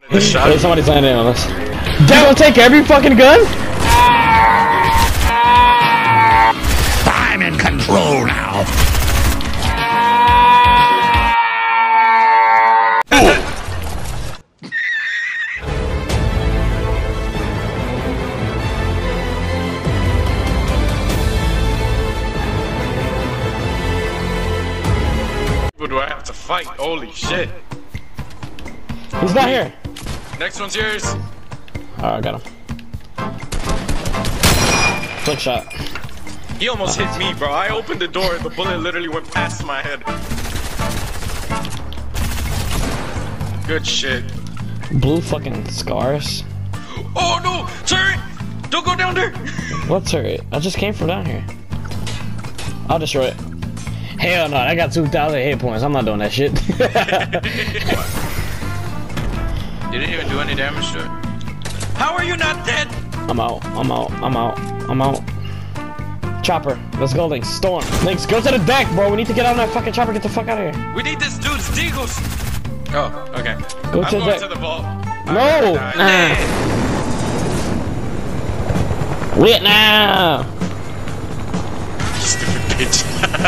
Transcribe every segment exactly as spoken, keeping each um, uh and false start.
The shot. Hey, somebody's landing on us. Devil, take every fucking gun? I'm in control now. Who do I have to fight? Holy shit. He's not here. Next one's yours. Oh, I got him. Flick shot. He almost hit me, bro. I opened the door, the bullet literally went past my head. Good shit. Blue fucking scars. Oh no! Turret! Don't go down there! What turret? I just came from down here. I'll destroy it. Hell no, I got two thousand hit points. I'm not doing that shit. You didn't even do any damage to it. How are you not dead? I'm out. I'm out. I'm out. I'm out. Chopper. Let's go, Lynx. Storm. Lynx, go to the deck, bro. We need to get on that fucking chopper. Get the fuck out of here. We need this dude's deagles. Oh, okay. Go I'm to going the to the vault. No! Nah. Wait now! Stupid bitch.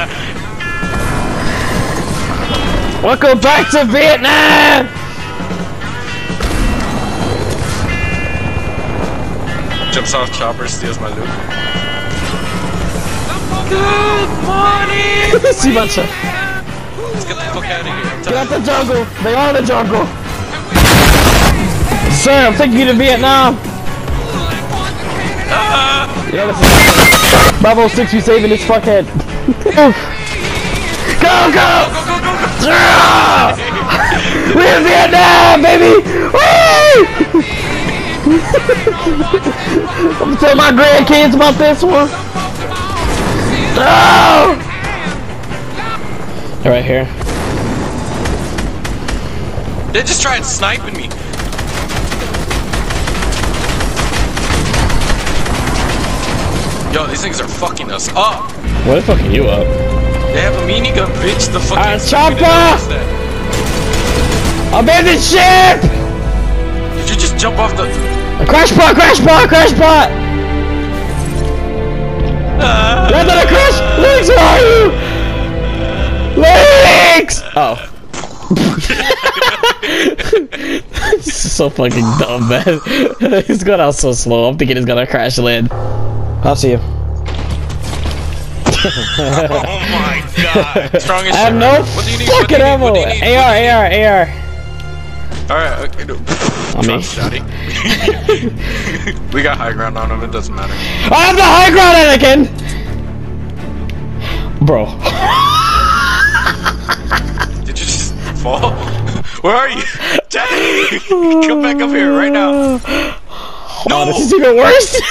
Welcome back to Vietnam! Jumps off chopper, steals my loot. Good morning! See my shot. Let's get the fuck out of here. Get out the jungle! They are in the jungle! Sir, I'm taking you to Vietnam! Ah! Yeah, this is Bravo six, we saving this fuckhead. Go, go! Go, go, go, go, go! We're in Vietnam, baby! Woo! I'm gonna tell my grandkids about this one. No! They're right here. They just tried sniping me. Yo, these things are fucking us up. What is fucking you up? They have a minigun, bitch. The fucking Alright, chopper! Abandoned ship! Did you just jump off the... A crash pot, crash pot, crash pot! Uh, Land on a crash! Lynx, where are you? Lynx! Oh. This is so fucking dumb, man. He's going out so slow. I'm thinking he's gonna crash land. I'll see you. Oh my god. Strongest I have shit, no right? What do you need? What do fucking you need? ammo. What do you need? A R, A R, A R. Alright, okay. No. On me. Shotty. We got high ground on him, it doesn't matter. I have the high ground, Anakin! Bro. Did you just fall? Where are you? Jay! Come back up here right now. No! Oh, this is even worse!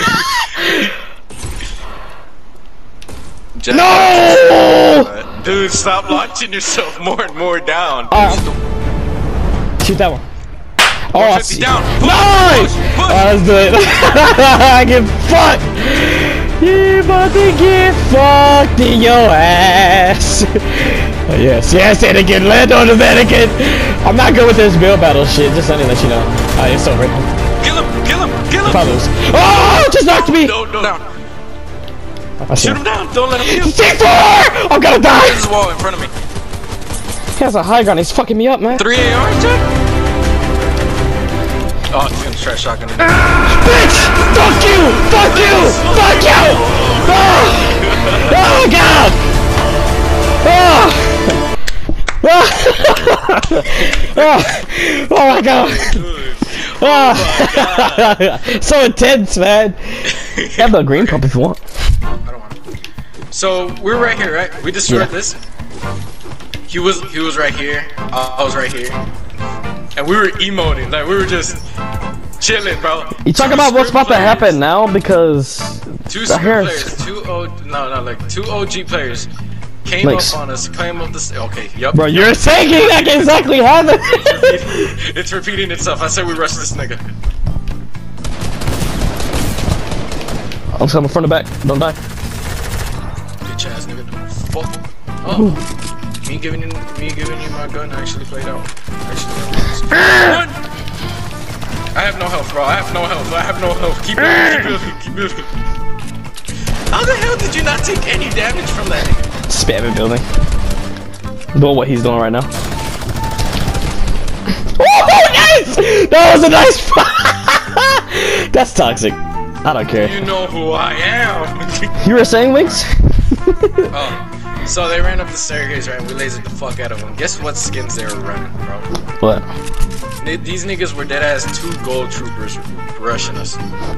Jay. No! Dude, stop launching yourself more and more down. Uh, shoot that one. Oh, I see. Down. Nice! Push, push. Oh, let's do it. I get fucked! You about to get fucked in your ass! Oh, yes, yes, Anakin, land on the mannequin! I'm not good with this build battle shit, just letting let you know. Alright, it's over. Kill him! Kill him! Kill him! If I lose. Oh! Just knocked me! No, no, down. I see Shoot him down! Don't let him kill. C four! I'm gonna die! There's a wall in front of me. He has a high ground, he's fucking me up, man. Three A R, Jack? Oh, he's gonna try shotgun in there. Bitch! Fuck you! Fuck you! Fuck you! Oh, oh god! Oh. Oh. Oh my god! Oh. So intense, man. Have the green pump if you want. I don't want it. So we're right here, right? We destroyed Yeah. this. He was he was right here. Uh, I was right here, and we were emoting like we were just chilling, bro. You talk Two about what's scrim about to players. happen now because Two the scrim hairs. players, two O no no like two O G players came Links. up on us, came up this. Okay, yep. Bro, you're saying that can exactly happen. It's repeating itself. I said we rush this nigga. I'm just coming front and back. Don't die. Bitch ass nigga. Fuck. Oh. Me giving you, me giving you my gun actually played out. Actually, run! no health, bro. I have no health. I have no health. Keep moving, keep moving, keep moving. How the hell did you not take any damage from that nigga? Spamming building. Doing what he's doing right now. Oh, nice! That was a nice fight! That's toxic. I don't care. You know who I am. You were saying, Winks? Oh, so they ran up the staircase, right? We lasered the fuck out of them. Guess what skins they were running, bro? What? They, these niggas were dead ass two gold troopers rushing us.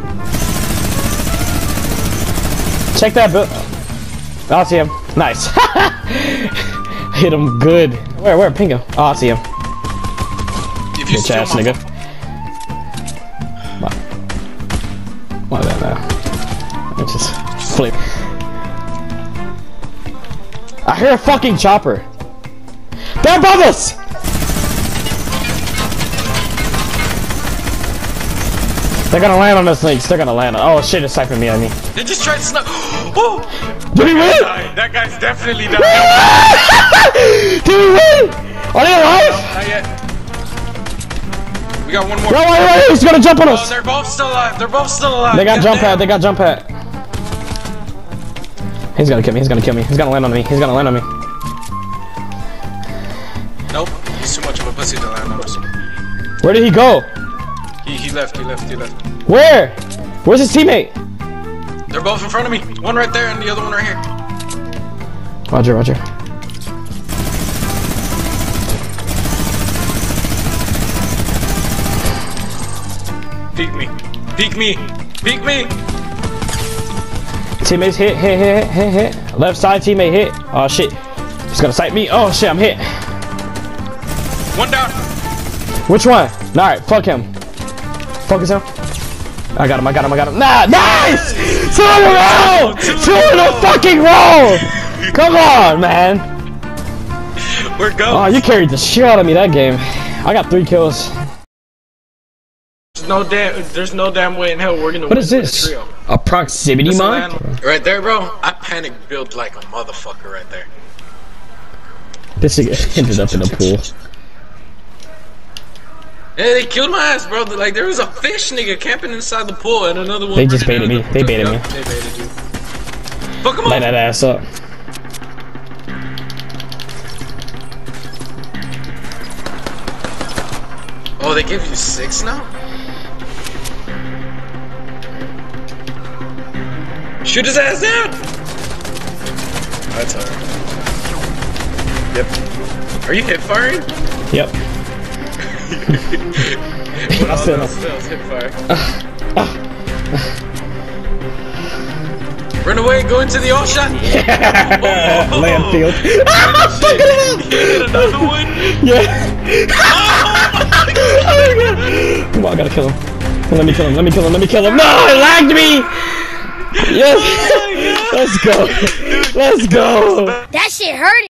Check that build. Oh, I see him. Nice. Hit him good. Where, where? Ping him. Oh, I see him. If you Bitch ass nigga. What? What that now? Let's just flip. I hear a fucking chopper. They're above us! They're gonna land on us, links. They're gonna land on. Oh shit, it's sniping me. I mean. They just tried to snipe. Oh! Did he win? Died. That guy's definitely died. Did he win? Are they alive? No, not yet. We got one more. No, wait, wait, he's gonna jump on Oh, us. they're both still alive. They're both still alive. They got God jump damn. pad. They got jump pad. He's gonna kill me. He's gonna kill me. He's gonna land on me. He's gonna land on me. Nope. He's too much of a pussy to land on us. Where did he go? He, he left. He left. He left. Where? Where's his teammate? They're both in front of me. One right there and the other one right here. Roger, Roger. Peek me. Peek me. Peek me. Teammates hit, hit, hit, hit, hit. Left side teammate hit. Oh shit. He's gonna sight me. Oh shit, I'm hit. One down. Which one? Alright, fuck him. Focus him. I got him, I got him, I got him. Nah, nice! Two in a row! Two in a fucking row! Come on, man. We're going. Oh, you carried the shit out of me that game. I got three kills. There's no damn. There's no damn way in hell we're gonna What win is with this? a trio. A proximity This mod? land- Right there, bro. I panic built like a motherfucker right there. This nigga ended up in a pool. Yeah, they killed my ass, bro. Like there was a fish nigga camping inside the pool, and another one. They just running baited out me. of They the- baited me. They baited you. Fuck 'em Light up. that ass up. Oh, they gave you six now? Shoot his ass down! That's alright. Yep. Are you hip firing? Yep. What I all said else fails, hip fire. Run away, go into the ocean! Oh, Landfield. Ah, fucking hell! Hit another one! Yeah. Oh my god. Come on, I gotta kill him. Let me kill him, let me kill him, let me kill him. No, it lagged me! Yes! Oh Let's go. Let's go. That shit hurt.